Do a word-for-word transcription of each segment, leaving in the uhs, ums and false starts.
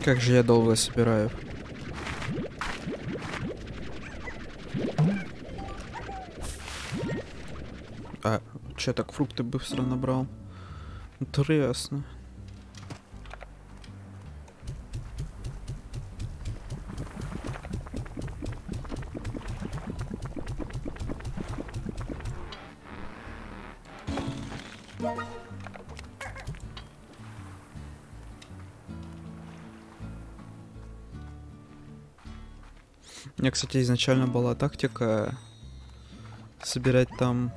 Как же я долго собираю. А, че так фрукты быстро набрал? Интересно. У меня, кстати, изначально была тактика собирать там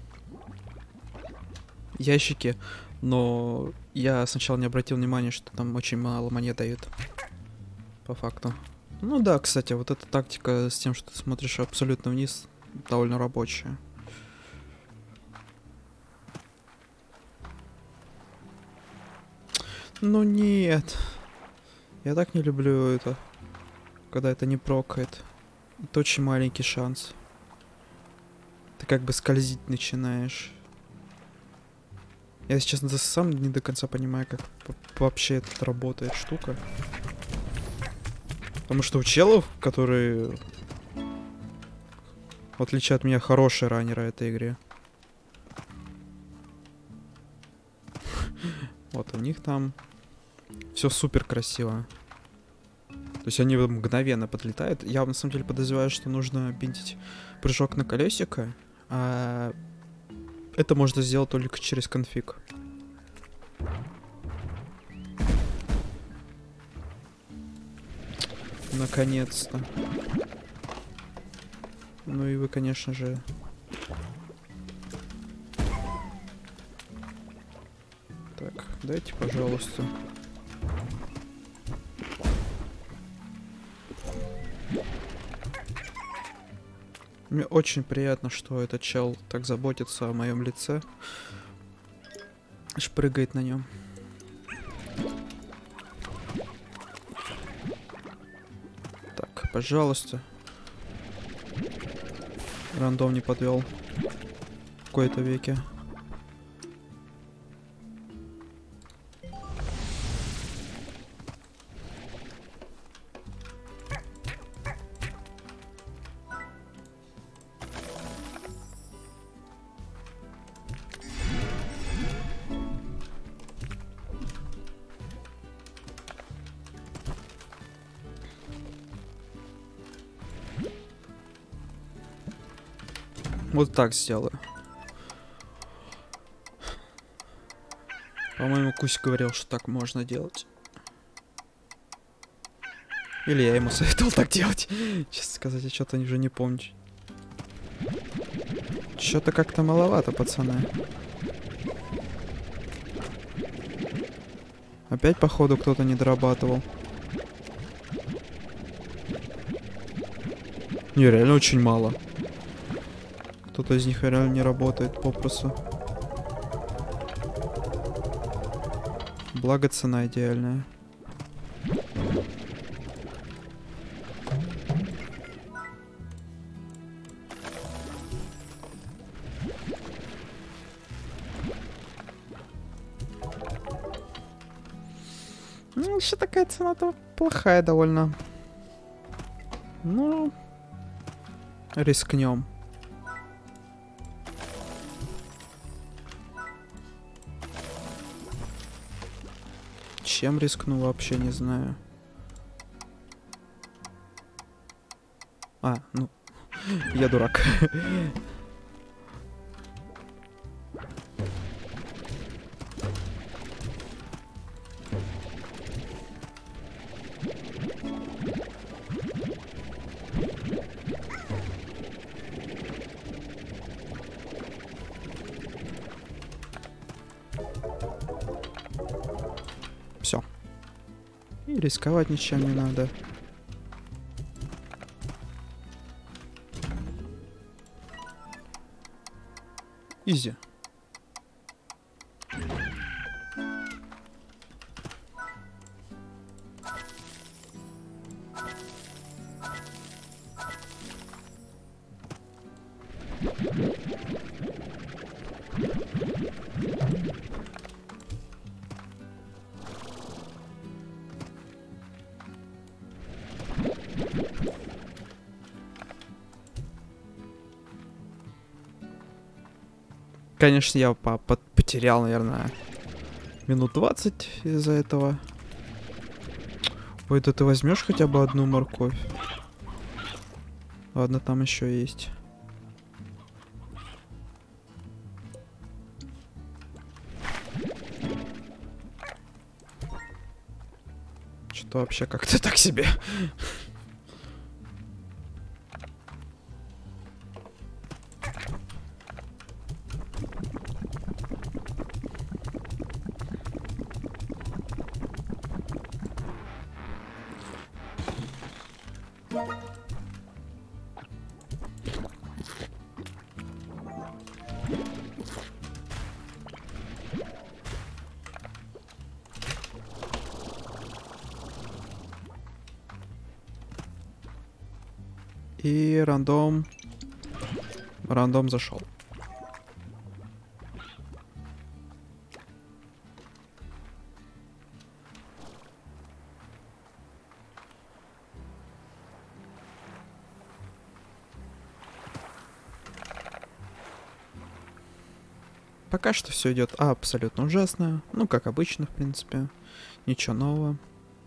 ящики, но я сначала не обратил внимания, что там очень мало монет дают. По факту. Ну да, кстати, вот эта тактика с тем, что ты смотришь абсолютно вниз, довольно рабочая. Ну нет. Я так не люблю это, когда это не прокает. Это очень маленький шанс. Ты как бы скользить начинаешь. Я сейчас даже сам не до конца понимаю, как вообще это работает штука. Потому что у челов, которые, в отличие от меня, хорошие раннеры этой игре. Вот у них там все супер красиво. То есть они мгновенно подлетают. Я на самом деле подозреваю, что нужно бинтить прыжок на колесико. А это можно сделать только через конфиг. Наконец-то. Ну и вы, конечно же... Так, дайте, пожалуйста. Мне очень приятно, что этот чел так заботится о моем лице. Аж прыгает на нем. Так, пожалуйста. Рандом не подвел. В кои-то веке. Вот так сделаю. По-моему, Кусь говорил, что так можно делать. Или я ему советовал так делать. Честно сказать, я что-то уже не помню. Что-то как-то маловато, пацаны. Опять, походу, кто-то не дорабатывал. Не, реально очень мало. Кто-то из них реально не работает попросту. Благо цена идеальная. Ну, еще такая цена-то плохая довольно. Ну, рискнем. Чем рискну, вообще не знаю. А, ну, я дурак. Все. И рисковать ничем не надо. Изи. Конечно, я по по потерял, наверное, минут двадцать из-за этого. Ой, да ты возьмешь хотя бы одну морковь? Ладно, там еще есть. Что вообще как-то так себе. И рандом... Рандом зашел. Пока что все идет абсолютно ужасно. Ну, как обычно, в принципе. Ничего нового.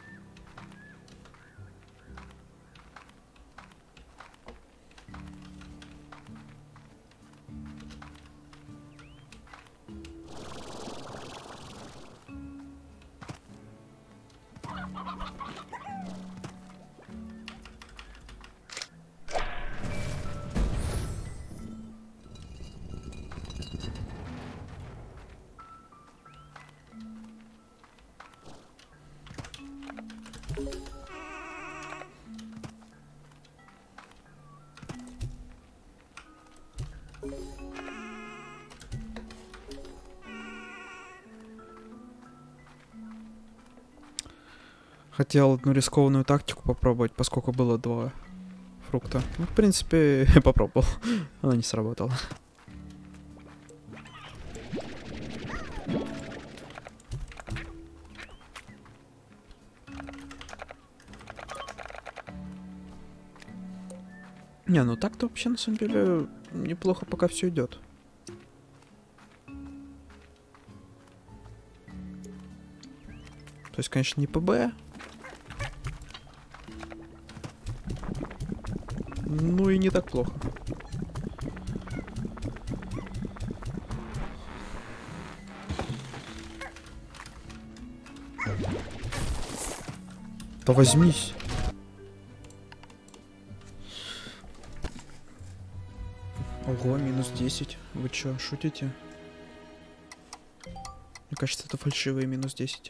Хотел одну рискованную тактику попробовать, поскольку было два фрукта. Ну, в принципе, я попробовал. Она не сработала. Не, ну так-то вообще на самом деле неплохо пока все идет. То есть, конечно, не ПБ. Ну и не так плохо. Да возьмись. Ого, минус десять. Вы чё, шутите? Мне кажется, это фальшивые минус десять.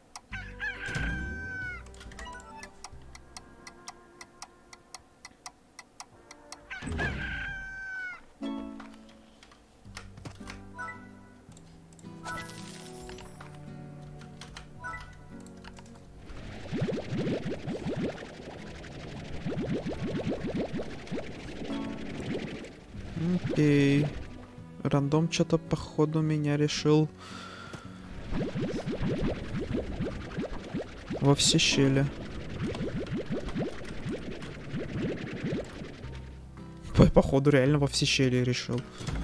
Окей. Рандом что-то походу меня решил во все щели. По походу реально во все щели решил.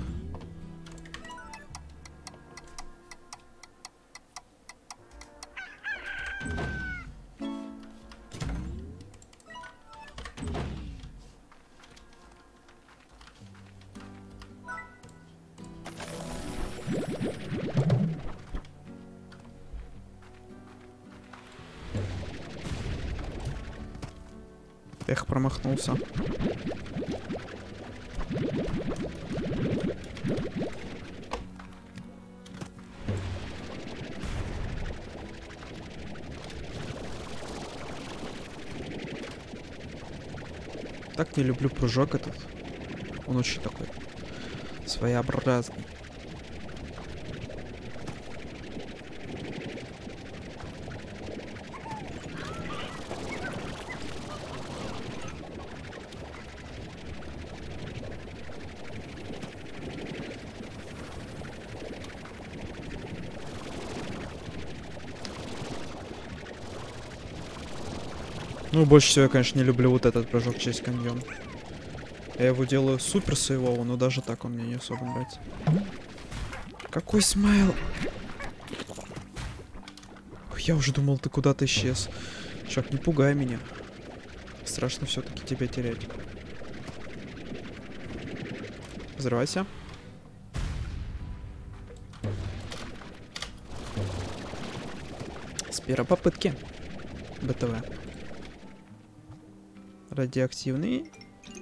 Эх, промахнулся. Так не люблю прыжок этот. Он очень такой своеобразный. Ну, больше всего я, конечно, не люблю вот этот прыжок через каньон. Я его делаю супер сейвово, но даже так он мне не особо нравится. Какой смайл? Я уже думал, ты куда-то исчез. Чувак, не пугай меня. Страшно все-таки тебя терять. Взрывайся. С первой попытки. БТВ. Радиоактивный.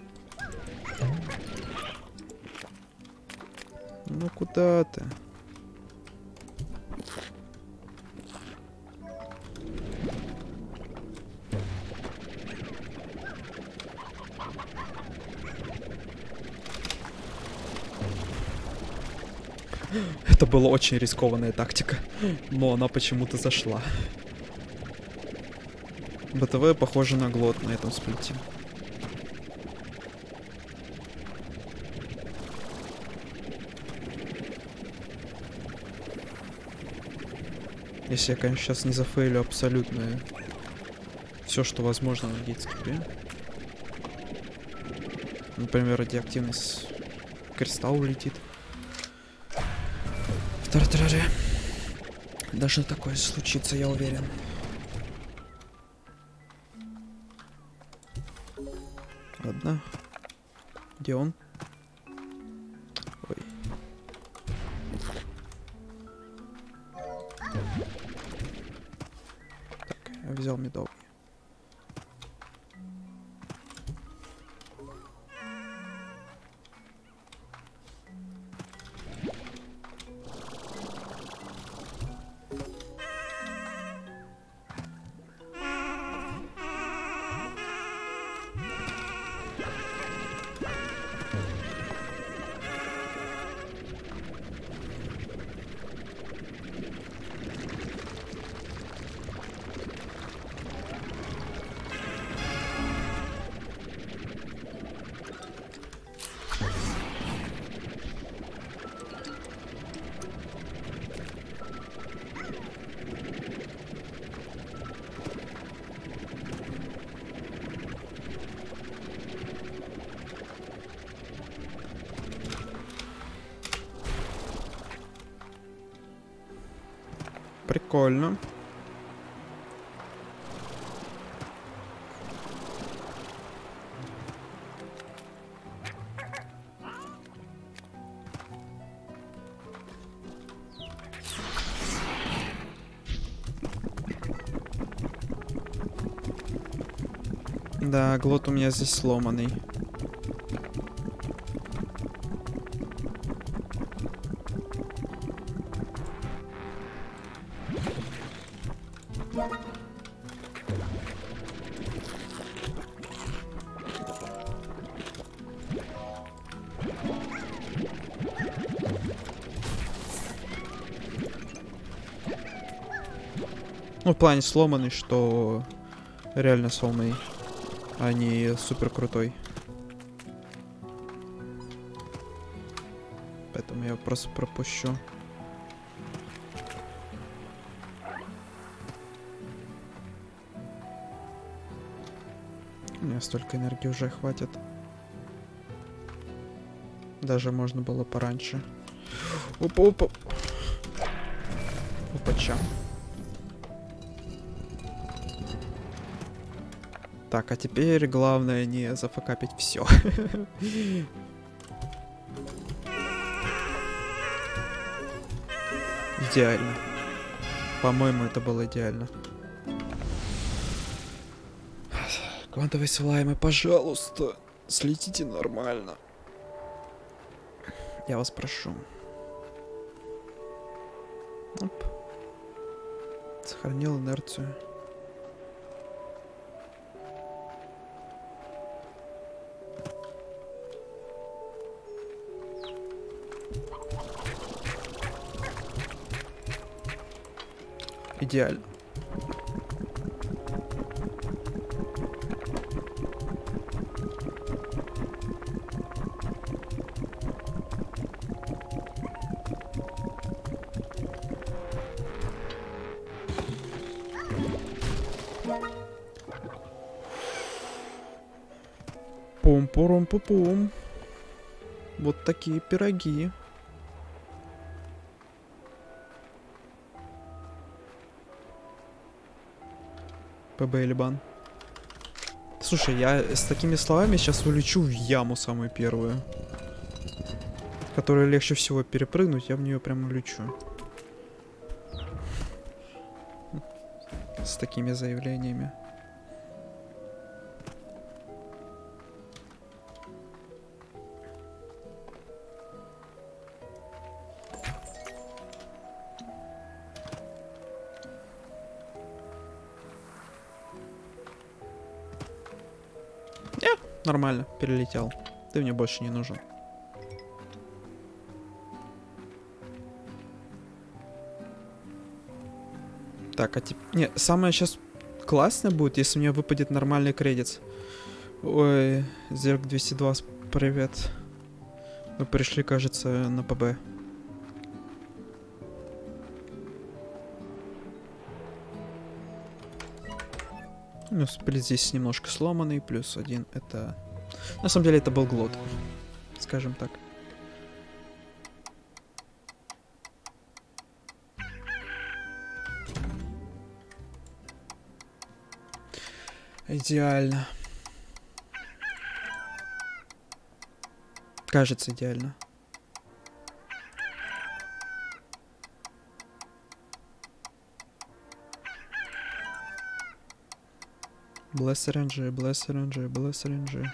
Ну куда ты? Это была очень рискованная тактика, но она почему-то зашла. БТВ похоже на глот на этом сплите. Если я, конечно, сейчас не зафейлю абсолютно все, что возможно на гейтскипе. Например, радиоактивность кристалл улетит. В Тартараре. Должно такое случиться, я уверен. Ладно. Где он? Ой. Так, я взял медовый. Прикольно. Да, глот у меня здесь сломанный. Ну, в плане сломанный, что реально сломанный, а не супер крутой. Поэтому я просто пропущу. У меня столько энергии уже хватит. Даже можно было пораньше. Опа-опа. Опача. Так, а теперь главное не зафакапить все. Идеально. По-моему, это было идеально. Квантовые слаймы, пожалуйста, слетите нормально. Я вас прошу. Оп. Сохранил инерцию. Идеально. Пум-пурум-пу-пум. Вот такие пироги. ПБ или бан. Слушай, я с такими словами сейчас улечу в яму самую первую. Которую легче всего перепрыгнуть, я в нее прям улечу. С такими заявлениями. Нормально, перелетел. Ты мне больше не нужен. Так, а теперь... Не, самое сейчас классное будет, если мне выпадет нормальный кредит. Ой, Зерк двести два, привет. Мы пришли, кажется, на ПБ. Ну, сплит здесь немножко сломанный, плюс один это... На самом деле это был глот, скажем так. Идеально. Кажется, идеально. Bless эр эн джи, Bless эр эн джи, Bless эр эн джи.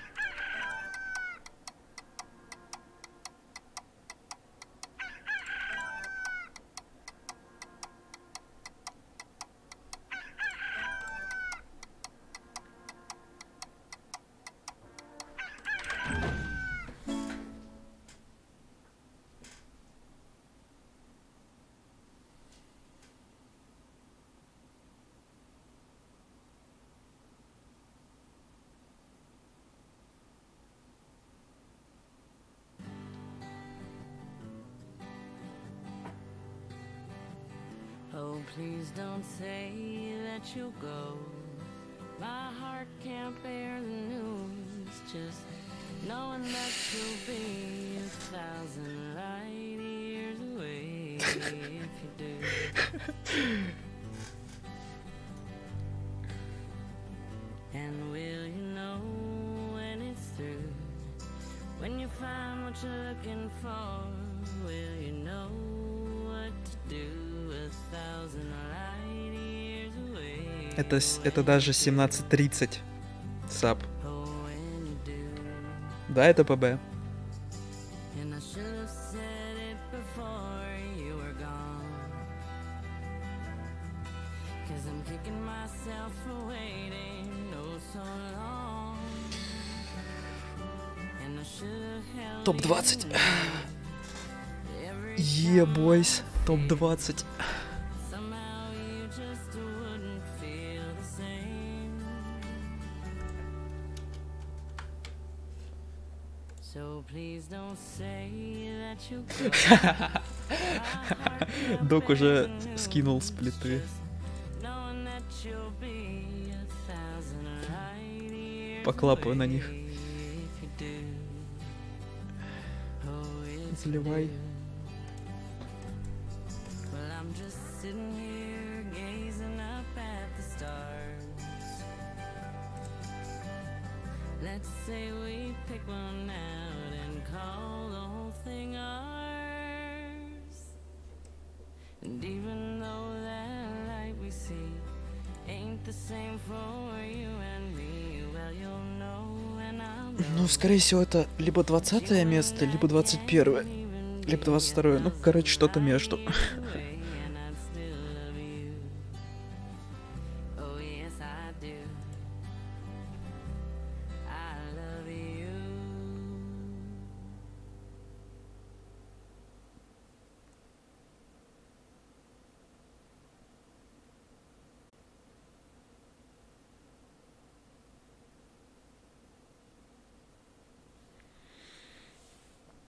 Oh, please don't say that you'll go. My heart can't bear the news. Just knowing that you'll be a thousand light years away if you do. And will you know when it's through? When you find what you're looking for, will you know what to do? Это, это даже семнадцать тридцать. Сап. Да, это ПБ. топ двадцать. Е, бойс. топ двадцать. Док уже скинул с плиты. Поклапаю на них. Заливай. Let's say we pick one out and call the whole thing ours. And even though that light we see ain't the same for you and me, well you'll know and I'll know. Ну, скорее всего, это либо двадцатое место, либо двадцать первое, либо двадцать второе. Ну, короче, что-то между.